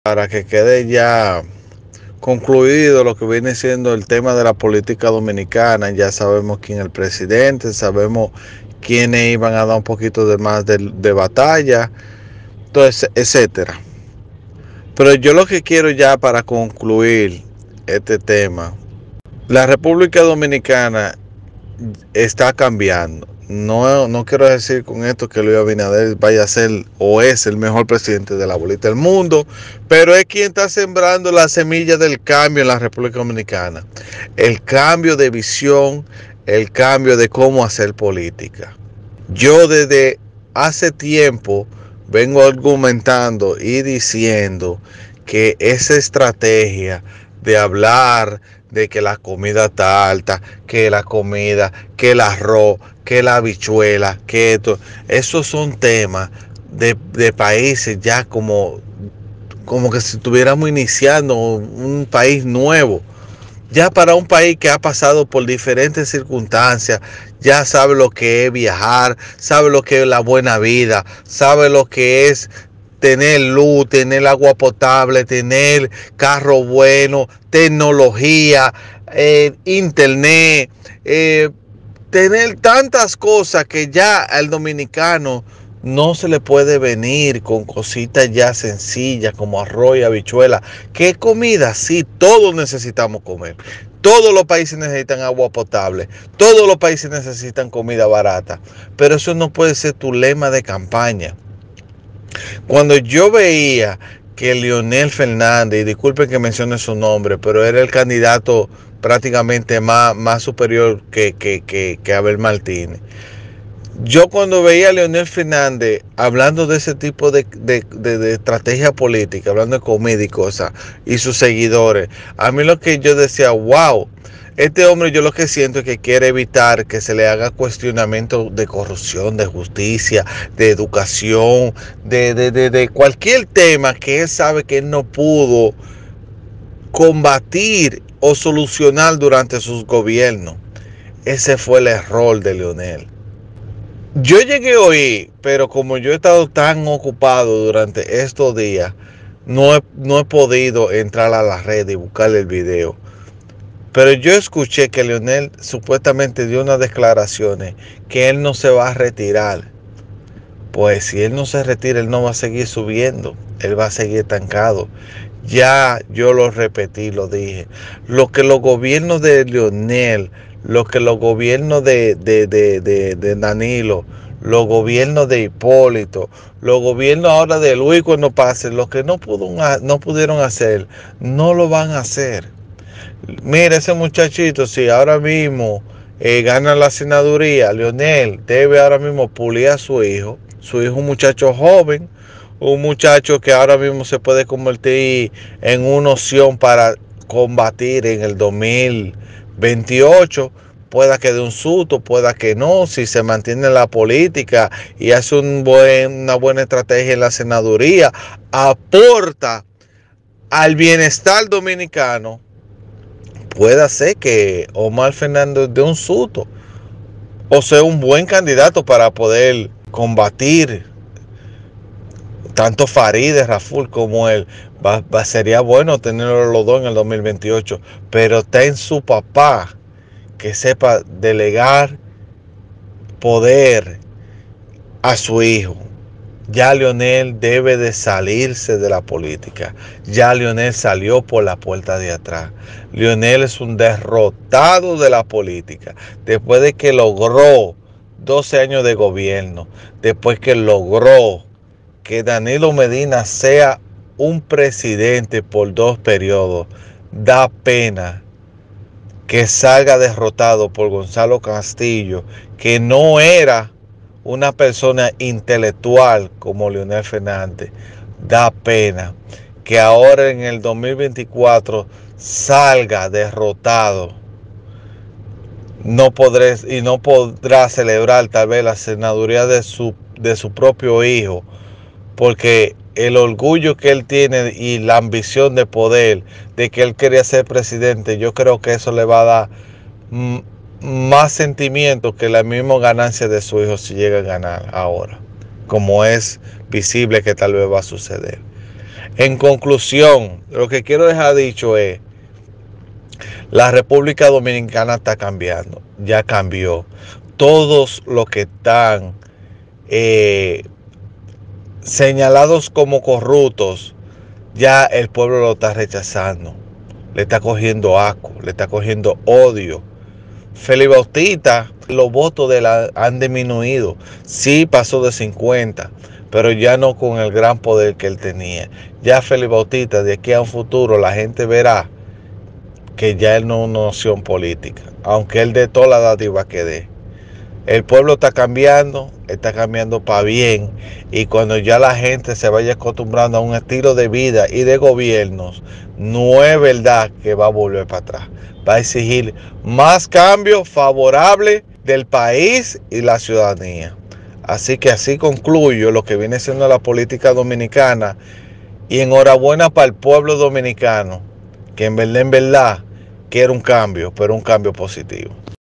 para que quede ya concluido lo que viene siendo el tema de la política dominicana. Ya sabemos quién es el presidente, sabemos quiénes iban a dar un poquito de más de batalla, entonces, etcétera. Pero yo lo que quiero ya para concluir este tema, la República Dominicana está cambiando. No quiero decir con esto que Luis Abinader vaya a ser o es el mejor presidente de la bolita del mundo, pero es quien está sembrando la semilla del cambio en la República Dominicana. El cambio de visión, el cambio de cómo hacer política. Yo desde hace tiempo vengo argumentando y diciendo que esa estrategia de hablar de que la comida está alta, que la comida, que el arroz, que la habichuela, que esto, esos son temas de países ya como que si estuviéramos iniciando un país nuevo. Ya para un país que ha pasado por diferentes circunstancias, ya sabe lo que es viajar, sabe lo que es la buena vida, sabe lo que es tener luz, tener agua potable, tener carro bueno, tecnología, internet, tener tantas cosas que ya al dominicano no se le puede venir con cositas ya sencillas como arroz y habichuela. ¿Qué comida? Sí, todos necesitamos comer. Todos los países necesitan agua potable. Todos los países necesitan comida barata. Pero eso no puede ser tu lema de campaña. Cuando yo veía que Leonel Fernández, y disculpen que mencione su nombre, pero era el candidato prácticamente más superior que Abel Martínez. Yo cuando veía a Leonel Fernández hablando de ese tipo de estrategia política, hablando de comida y cosas, y sus seguidores, a mí lo que yo decía, wow, este hombre yo lo que siento es que quiere evitar que se le haga cuestionamiento de corrupción, de justicia, de educación, de cualquier tema que él sabe que él no pudo combatir o solucionar durante sus gobiernos. Ese fue el error de Leonel. Yo llegué hoy, pero como yo he estado tan ocupado durante estos días, no he podido entrar a la red y buscar el video. Pero yo escuché que Leonel supuestamente dio unas declaraciones que él no se va a retirar. Pues si él no se retira, él no va a seguir subiendo, él va a seguir estancado. Ya yo lo repetí, lo dije. Lo que los gobiernos de Leonel, lo que los gobiernos de Danilo, los gobiernos de Hipólito, los gobiernos ahora de Luis cuando pase, lo que no pudieron hacer, no lo van a hacer. Mira, ese muchachito, si ahora mismo gana la senaduría, Leonel debe ahora mismo pulir a su hijo es un muchacho joven, un muchacho que ahora mismo se puede convertir en una opción para combatir en el 2028. Pueda que de un susto, pueda que no, si se mantiene en la política y hace una buena estrategia en la senaduría, aporta al bienestar dominicano, puede ser que Omar Fernández dé un susto o sea un buen candidato para poder combatir tanto Farideh Raful como él. Sería bueno tenerlos los dos en el 2028, pero está en su papá que sepa delegar poder a su hijo. Ya Leonel debe de salirse de la política. Ya Leonel salió por la puerta de atrás. Leonel es un derrotado de la política. Después de que logró 12 años de gobierno, después que logró que Danilo Medina sea un presidente por 2 periodos, da pena que salga derrotado por Gonzalo Castillo, que no era una persona intelectual como Leonel Fernández. Da pena que ahora en el 2024 salga derrotado. No podrá celebrar tal vez la senaduría de su propio hijo, porque el orgullo que él tiene y la ambición de poder, de que él quería ser presidente, yo creo que eso le va a dar más sentimiento que la misma ganancia de su hijo si llega a ganar ahora, como es visible que tal vez va a suceder. En conclusión, lo que quiero dejar dicho es, la República Dominicana está cambiando, ya cambió. Todos los que están eh, señalados como corruptos, ya el pueblo lo está rechazando. Le está cogiendo asco, le está cogiendo odio. Félix Bautista, los votos de la han disminuido. Sí pasó de 50, pero ya no con el gran poder que él tenía. Ya Félix Bautista, de aquí a un futuro, la gente verá que ya él no es una opción política, aunque él dé toda la dádiva que dé. El pueblo está cambiando para bien, y cuando ya la gente se vaya acostumbrando a un estilo de vida y de gobiernos, no es verdad que va a volver para atrás. Va a exigir más cambios favorables del país y la ciudadanía. Así que así concluyo lo que viene siendo la política dominicana, y enhorabuena para el pueblo dominicano, que en verdad quiere un cambio, pero un cambio positivo.